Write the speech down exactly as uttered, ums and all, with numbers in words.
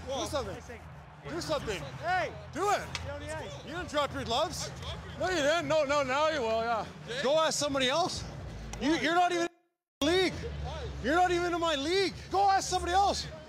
Do something. Do something. Hey! Do it. Get on the ice. You didn't drop your gloves. No, you didn't. No, no, now you will, yeah. Go ask somebody else. You, you're not even in the league. You're not even in my league. Go ask somebody else.